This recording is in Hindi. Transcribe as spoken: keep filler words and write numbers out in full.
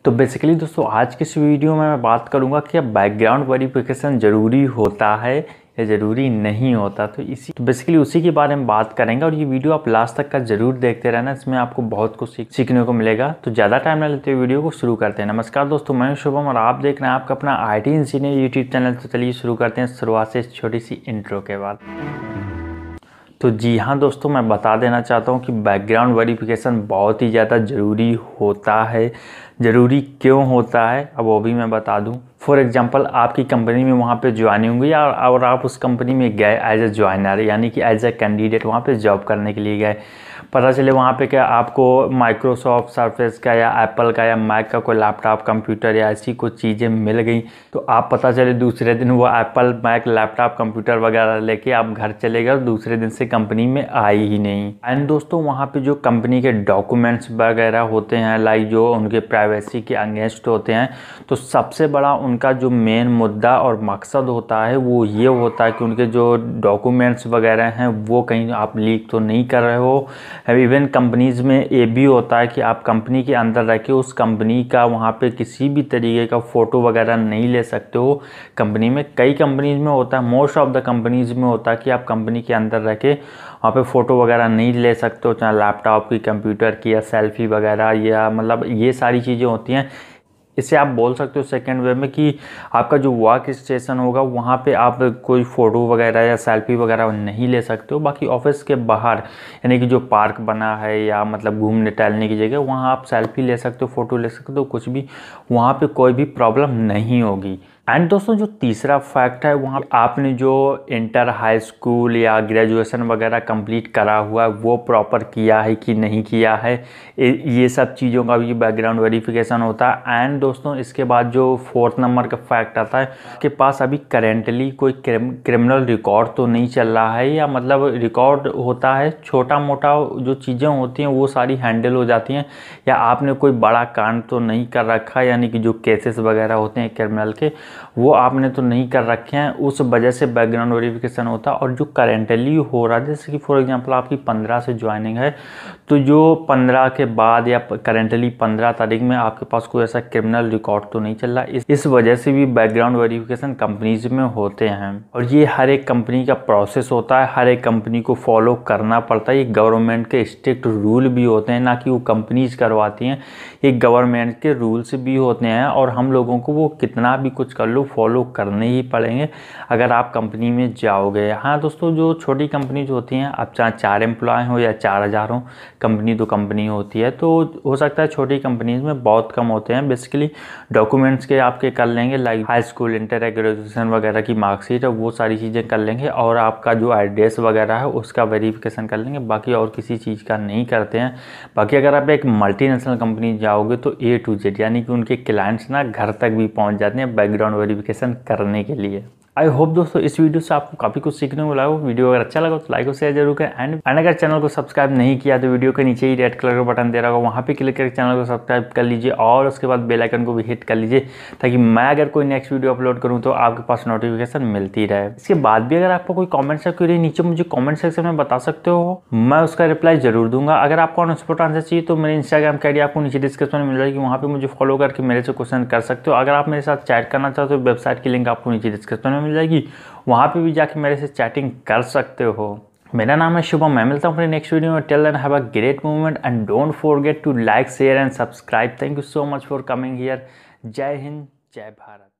तो बेसिकली दोस्तों आज की इस वीडियो में मैं बात करूंगा कि अब बैकग्राउंड वेरिफिकेशन ज़रूरी होता है या ज़रूरी नहीं होता। तो इसी तो बेसिकली उसी के बारे में बात करेंगे और ये वीडियो आप लास्ट तक का ज़रूर देखते रहना, इसमें आपको बहुत कुछ सीख सीखने को मिलेगा। तो ज़्यादा टाइम ना लेते हुए वीडियो को शुरू करते हैं। नमस्कार दोस्तों, मैं शुभम और आप देख रहे हैं आपका अपना I T engineer YouTube channel. तो चलिए शुरू करते हैं शुरुआत से इस छोटी सी इंट्रो के बाद। तो जी हाँ दोस्तों, मैं बता देना चाहता हूँ कि बैकग्राउंड वेरिफिकेशन बहुत ही ज़्यादा ज़रूरी होता है। ज़रूरी क्यों होता है अब वो भी मैं बता दूँ। फॉर एग्जांपल आपकी कंपनी में वहाँ पे ज्वाइनिंग हुई और, और आप उस कंपनी में गए एज ए ज्वाइनर, यानी कि एज ए कैंडिडेट वहाँ पे जॉब करने के लिए गए। पता चले वहाँ पे क्या आपको माइक्रोसॉफ्ट सर्फेस का या एप्पल का या मैक का कोई लैपटॉप कंप्यूटर या ऐसी कुछ चीज़ें मिल गई, तो आप पता चले दूसरे दिन वो एप्पल मैक लैपटॉप कंप्यूटर वगैरह लेके आप घर चले गए और दूसरे दिन से कंपनी में आई ही नहीं। एंड दोस्तों वहाँ पे जो कंपनी के डॉक्यूमेंट्स वगैरह होते हैं, लाइक जो उनके प्राइवेसी के अगेंस्ट होते हैं, तो सबसे बड़ा उनका जो मेन मुद्दा और मकसद होता है वो ये होता है कि उनके जो डॉक्यूमेंट्स वगैरह हैं वो कहीं आप लीक तो नहीं कर रहे हो। इवन कंपनीज़ में ये भी होता है कि आप कंपनी के अंदर रह के उस कंपनी का वहाँ पे किसी भी तरीके का फ़ोटो वगैरह नहीं ले सकते हो। कंपनी में कई कंपनीज़ में होता है, मोस्ट ऑफ द कंपनीज़ में होता है कि आप कंपनी के अंदर रह के वहाँ पे फ़ोटो वगैरह नहीं ले सकते हो, चाहे लैपटॉप की, कंप्यूटर की या सेल्फी वगैरह, या मतलब ये सारी चीज़ें होती हैं। इसे आप बोल सकते हो सेकेंड वे में कि आपका जो वर्क स्टेशन होगा वहाँ पे आप कोई फ़ोटो वगैरह या सेल्फी वगैरह नहीं ले सकते हो। बाकी ऑफिस के बाहर यानी कि जो पार्क बना है या मतलब घूमने टहलने की जगह, वहाँ आप सेल्फी ले सकते हो, फ़ोटो ले सकते हो, कुछ भी, वहाँ पे कोई भी प्रॉब्लम नहीं होगी। एंड दोस्तों जो तीसरा फैक्ट है, वहाँ आपने जो इंटर हाई स्कूल या ग्रेजुएशन वगैरह कंप्लीट करा हुआ है वो प्रॉपर किया है कि नहीं किया है, ये सब चीज़ों का भी बैकग्राउंड वेरिफिकेशन होता है। एंड दोस्तों इसके बाद जो फोर्थ नंबर का फैक्ट आता है, आपके पास अभी करेंटली कोई क्रिमिनल रिकॉर्ड तो नहीं चल रहा है, या मतलब रिकॉर्ड होता है छोटा मोटा, जो चीज़ें होती हैं वो सारी हैंडल हो जाती हैं, या आपने कोई बड़ा कांड तो नहीं कर रखा, यानी कि जो केसेस वगैरह होते हैं क्रिमिनल के वो आपने तो नहीं कर रखे हैं, उस वजह से बैकग्राउंड वेरिफिकेशन होता है। और जो करेंटली हो रहा है, जैसे कि फॉर एग्जांपल आपकी पंद्रह से ज्वाइनिंग है, तो जो पंद्रह के बाद या करेंटली पंद्रह तारीख में आपके पास कोई ऐसा क्रिमिनल रिकॉर्ड तो नहीं चल रहा, इस, इस वजह से भी बैकग्राउंड वेरिफिकेशन कंपनीज में होते हैं। और ये हर एक कंपनी का प्रोसेस होता है, हर एक कंपनी को फॉलो करना पड़ता है। ये गवर्नमेंट के स्ट्रिक्ट रूल भी होते हैं, ना कि वो कंपनीज करवाती हैं, ये गवर्नमेंट के रूल्स भी होते हैं। और हम लोगों को वो कितना भी कुछ कर लो फॉलो करने ही पड़ेंगे अगर आप कंपनी में जाओगे। हाँ दोस्तों, जो छोटी कंपनीज होती हैं, आप चाहे चार एम्प्लॉय हो या चार हज़ार हो, कंपनी तो कंपनी होती है, तो हो सकता है छोटी कंपनीज में बहुत कम होते हैं। बेसिकली डॉक्यूमेंट्स के आपके कर लेंगे, like high school, inter, graduation वगैरह की मार्कशीट है, वो सारी चीज़ें कर लेंगे, और आपका जो एड्रेस वगैरह है उसका वेरिफिकेशन कर लेंगे, बाकी और किसी चीज़ का नहीं करते हैं। बाकी अगर आप एक मल्टीनेशनल कंपनी जाओगे तो ए टू जेड, यानी कि उनके क्लाइंट्स ना घर तक भी पहुँच जाते हैं बैकग्राउंड वेरिफिकेशन करने के लिए। आई होप दोस्तों इस वीडियो से आपको काफ़ी कुछ सीखने को मिला हो। वीडियो अगर अच्छा लगा तो लाइक और शेयर जरूर करें। एंड एंड अगर चैनल को सब्सक्राइब नहीं किया तो वीडियो के नीचे ही रेड कलर का बटन दे रहा होगा, वहाँ पे क्लिक करके चैनल को सब्सक्राइब कर लीजिए और उसके बाद बेल आइकन को भी हिट कर लीजिए, ताकि मैं अगर कोई नेक्स्ट वीडियो अपलोड करूँ तो आपके पास नोटिफिकेशन मिलती रहे। इसके बाद भी अगर आपको कोई कॉमेंट या क्वेरी नीचे मुझे कॉमेंट सेक्शन में बता सकते हो, मैं उसका रिप्लाई जरूर दूंगा। अगर आपको ऑन स्पॉट आंसर चाहिए तो मेरे इंस्टाग्राम की आईडी आपको नीचे डिस्क्रिप्शन में मिल जाएगी, वहाँ पे मुझे फॉलो करके मेरे से क्वेश्चन कर सकते हो। अगर आप मेरे साथ चैट करना चाहते हो, वेबसाइट की लिंक आपको नीचे डिस्क्रिप्शन में मिल जाएगी, वहाँ पे भी जाके मेरे से चैटिंग कर सकते हो। मेरा नाम है शुभम, मैं मिलता हूँ अपने नेक्स्ट वीडियो में। Till then have a great moment and don't forget to like, share and subscribe. Thank you so much for coming here. जय हिंद, जय भारत।